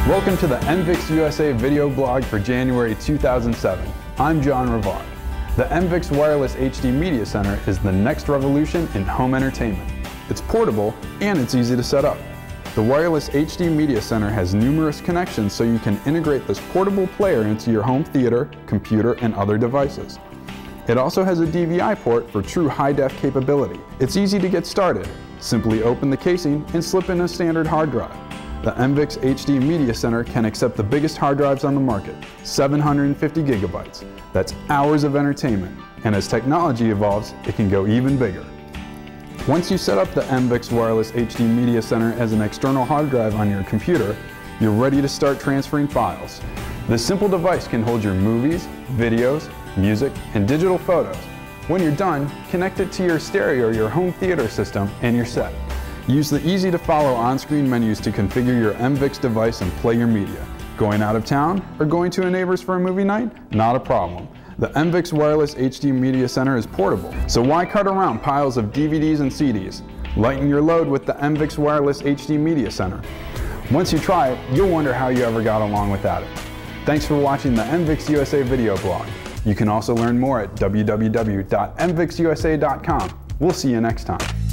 Welcome to the MvixUsa video blog for January 2007. I'm John Rivard. The Mvix Wireless HD Media Center is the next revolution in home entertainment. It's portable and it's easy to set up. The Wireless HD Media Center has numerous connections so you can integrate this portable player into your home theater, computer, and other devices. It also has a DVI port for true high-def capability. It's easy to get started. Simply open the casing and slip in a standard hard drive. The Mvix HD Media Center can accept the biggest hard drives on the market, 750 gigabytes. That's hours of entertainment, and as technology evolves, it can go even bigger. Once you set up the Mvix Wireless HD Media Center as an external hard drive on your computer, you're ready to start transferring files. This simple device can hold your movies, videos, music, and digital photos. When you're done, connect it to your stereo or your home theater system, and you're set. Use the easy-to-follow on-screen menus to configure your Mvix device and play your media. Going out of town or going to a neighbor's for a movie night? Not a problem. The Mvix Wireless HD Media Center is portable, so why cart around piles of DVDs and CDs? Lighten your load with the Mvix Wireless HD Media Center. Once you try it, you'll wonder how you ever got along without it. Thanks for watching the MvixUsa video blog. You can also learn more at www.mvixusa.com. We'll see you next time.